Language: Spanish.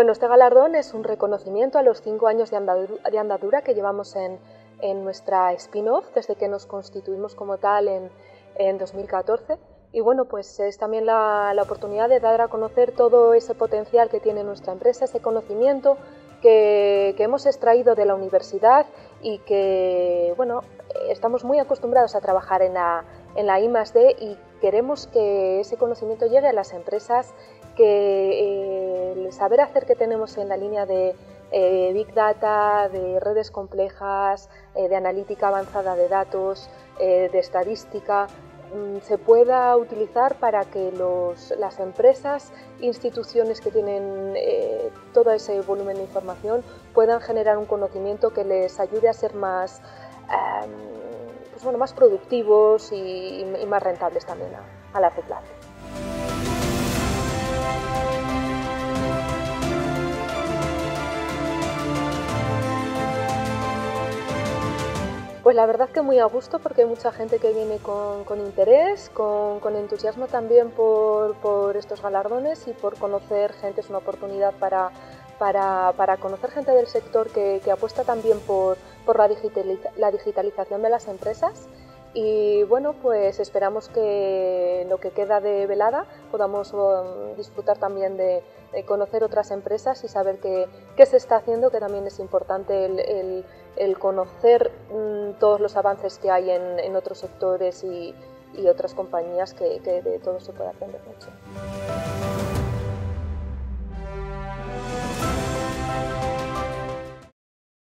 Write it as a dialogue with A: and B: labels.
A: Bueno, este galardón es un reconocimiento a los 5 años de andadura que llevamos en nuestra spin-off desde que nos constituimos como tal en 2014. Y bueno, pues es también la oportunidad de dar a conocer todo ese potencial que tiene nuestra empresa, ese conocimiento que hemos extraído de la universidad y que, bueno, estamos muy acostumbrados a trabajar en la I+D y queremos que ese conocimiento llegue a las empresas, que el saber hacer que tenemos en la línea de Big Data, de redes complejas, de analítica avanzada de datos, de estadística, se pueda utilizar para que las empresas, instituciones que tienen todo ese volumen de información puedan generar un conocimiento que les ayude a ser más, más productivos y más rentables también a largo plazo. Pues la verdad que muy a gusto, porque hay mucha gente que viene con interés, con entusiasmo también por estos galardones y por conocer gente. Es una oportunidad para conocer gente del sector que apuesta también por la digitalización de las empresas. Y bueno, pues esperamos que lo que queda de velada podamos disfrutar también de conocer otras empresas y saber qué se está haciendo, que también es importante el conocer todos los avances que hay en otros sectores y otras compañías, que de todo se puede aprender mucho.